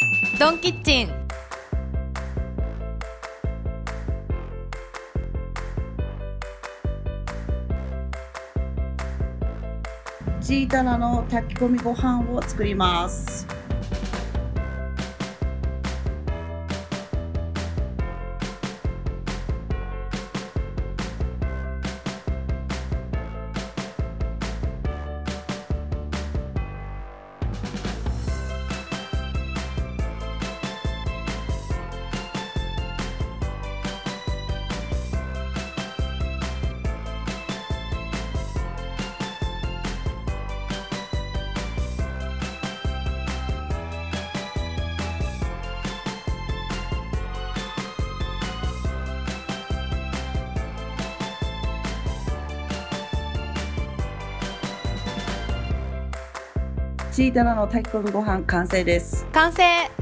ドンキッチン。 チータラの炊き込みご飯を作ります。チータラの炊き込みご飯完成です。 完成。